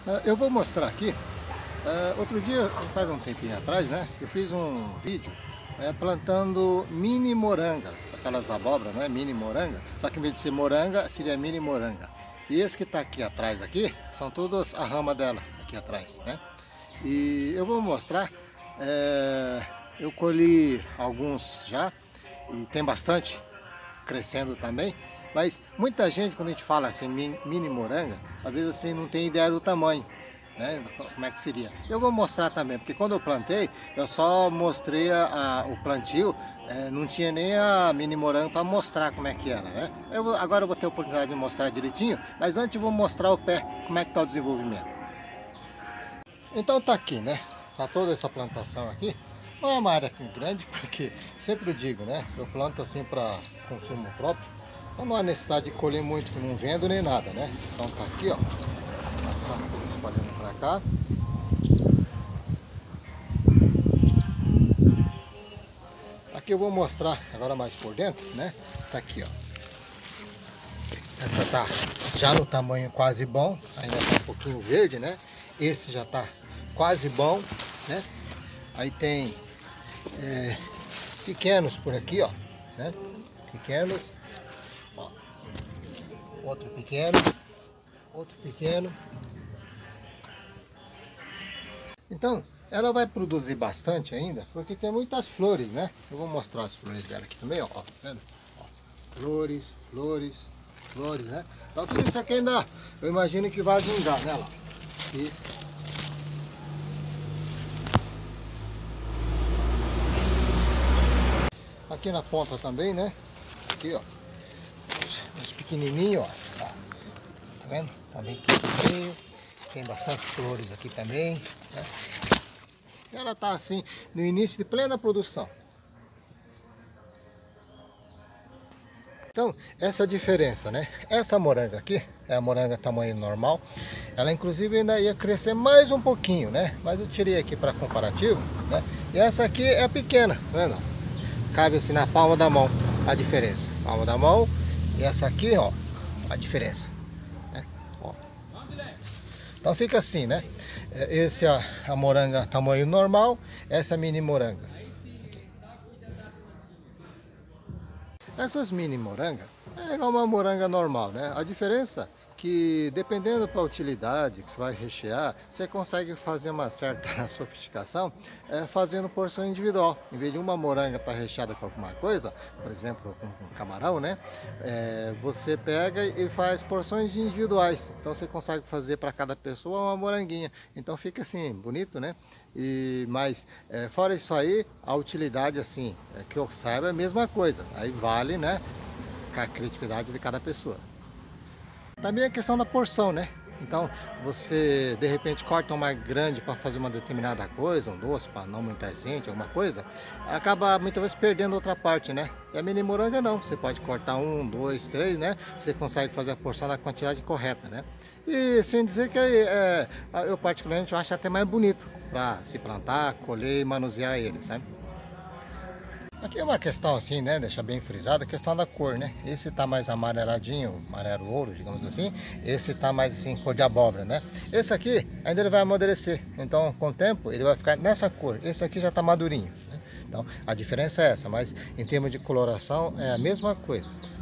Eu vou mostrar aqui. Outro dia, faz um tempinho atrás, né? Eu fiz um vídeo plantando mini morangas, aquelas abóboras, né? Mini moranga. Só que em vez de ser moranga, seria mini moranga. E esse que está aqui atrás aqui, são todas a rama dela aqui atrás, né? E eu vou mostrar. Eu colhi alguns já e tem bastante crescendo também. Mas muita gente, quando a gente fala assim, mini moranga, às vezes assim não tem ideia do tamanho, né? Como é que seria. Eu vou mostrar também, porque quando eu plantei, eu só mostrei o plantio, não tinha nem a mini moranga para mostrar como é que era, né? Agora eu vou ter a oportunidade de mostrar direitinho, mas antes eu vou mostrar o pé, como é que está o desenvolvimento. Então tá aqui, né? Tá toda essa plantação aqui. Não é uma área grande, porque sempre eu digo, né? Eu planto assim para consumo próprio. Então não há necessidade de colher muito, que não vendo nem nada, né? Então tá aqui, ó. Passando tudo espalhando para cá. Aqui eu vou mostrar agora mais por dentro, né? Tá aqui, ó. Essa tá já no tamanho quase bom, ainda tá um pouquinho verde, né? Esse já tá quase bom, né? Aí tem pequenos por aqui, ó, né? Pequenos. Ó. Outro pequeno. Outro pequeno. Então, ela vai produzir bastante ainda, porque tem muitas flores, né? Eu vou mostrar as flores dela aqui também, ó. Tá vendo? Ó. Flores, flores, flores, né? Então tudo isso aqui ainda, eu imagino que vai vingar, né? Lá. E aqui na ponta também, né? Aqui, ó. Os pequenininhos, ó. Tá vendo? Também pequenininho. Tem bastante flores aqui também, né? Ela tá assim, no início de plena produção. Então, essa diferença, né? Essa moranga aqui, é a moranga tamanho normal. Ela inclusive ainda ia crescer mais um pouquinho, né? Mas eu tirei aqui para comparativo, né? E essa aqui é pequena, tá vendo? Cabe assim na palma da mão a diferença. Palma da mão e essa aqui, ó, a diferença. Né? Ó. Então fica assim, né? Esse é a moranga tamanho normal, essa é a mini moranga. Aqui. Essas mini morangas é igual uma moranga normal, né? A diferença que dependendo da utilidade que você vai rechear, você consegue fazer uma certa sofisticação fazendo porção individual. Em vez de uma moranga para recheada com alguma coisa, por exemplo com camarão, né? Você pega e faz porções individuais. Então você consegue fazer para cada pessoa uma moranguinha. Então fica assim, bonito, né? Mas fora isso aí, a utilidade assim, que eu saiba é a mesma coisa. Aí vale, né? Com a criatividade de cada pessoa. Também a questão da porção, né? Então, você de repente corta uma grande para fazer uma determinada coisa, um doce para não muita gente, alguma coisa, acaba muitas vezes perdendo outra parte, né? E a mini moranga não, você pode cortar um, dois, três, né? Você consegue fazer a porção na quantidade correta, né? E sem dizer que eu particularmente acho até mais bonito para se plantar, colher e manusear ele, sabe? Aqui é uma questão assim, né, deixar bem frisado, a questão da cor, né? Esse tá mais amareladinho, amarelo ouro, digamos assim. Esse tá mais assim, cor de abóbora, né? Esse aqui ainda ele vai amadurecer, então com o tempo ele vai ficar nessa cor. Esse aqui já tá madurinho, né? Então a diferença é essa, mas em termos de coloração é a mesma coisa.